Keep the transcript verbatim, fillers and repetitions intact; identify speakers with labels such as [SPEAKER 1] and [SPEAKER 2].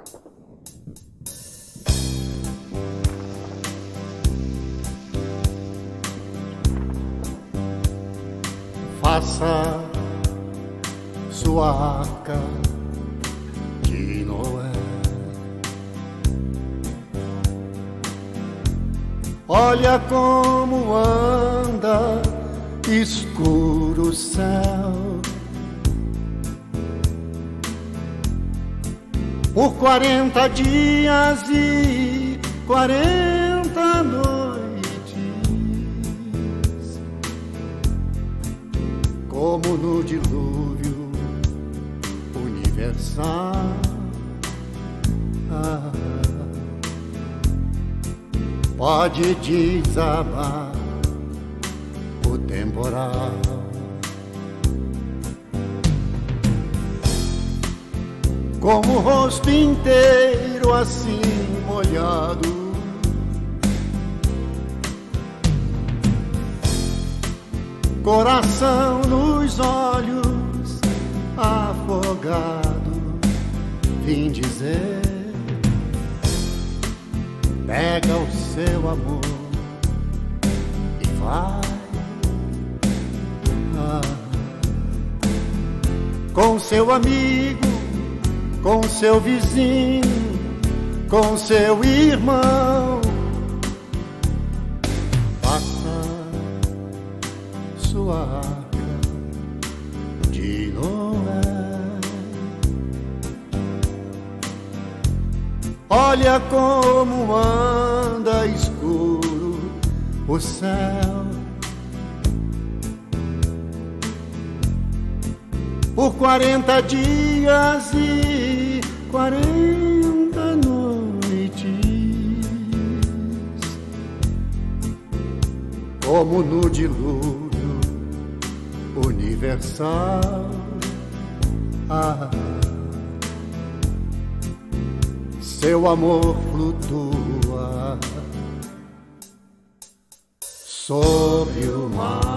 [SPEAKER 1] Faça sua arca de Noé, olha como anda escuro o céu. Por quarenta dias e quarenta noites, como no dilúvio universal. Ah, pode desabar o temporal, como o rosto inteiro assim molhado, coração nos olhos afogado, vim dizer: pega o seu amor e vai. Ah, com seu amigo, com seu vizinho, com seu irmão, faça sua arca de Noé. Olha como anda escuro o céu, por quarenta dias e quarenta noites, como no dilúvio universal. Ah, seu amor flutua sobre o mar.